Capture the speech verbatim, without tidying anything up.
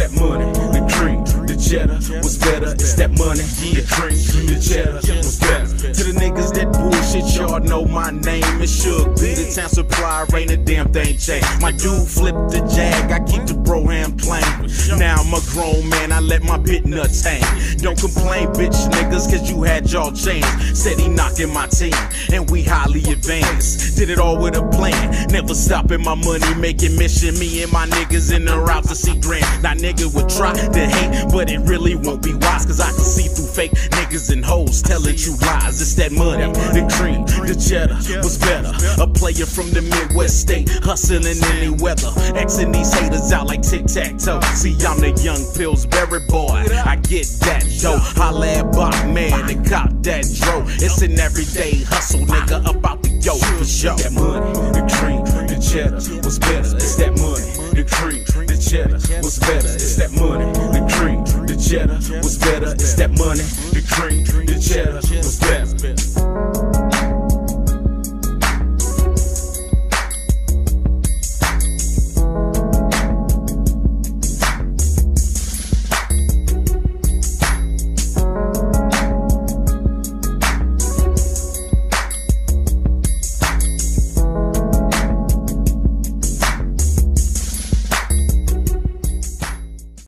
that money, the cream, the cheddar. What's better? It's that money, yeah, the cream, the cheddar. What's better? To the niggas that bullshit, y'all know my name is Suge. The town supply, ain't a damn thing changed. My dude flipped the Jag, I keep the Broham plain. Now I'm a grown man, I let my bit nuts hang. Don't complain, bitch niggas, cause you had y'all changed. Said he knocking my team, and we highly advanced. Did it all with a plan, never stopping my money making mission. Me and my niggas in the route to see grand. Now nigga would try to hate, but it really won't be wise, cause I can see through fake niggas and hoes telling you lies. It's that money, the cream, the cheddar. What's better? A player from the Midwest state, hustling in any weather, Xing these haters out like tic-tac-toe. See, I'm the young Pillsbury boy, I get that dough. Holla at Bach man and cop that dro. It's an everyday hustle, nigga, up out the yo for sure. That money, the cream, the cheddar. What's better? It's that money, the cream, the cheddar. What's better? It's that money, the cream, the cheddar. What's better? It's that money, the cream, the cheddar. What's better?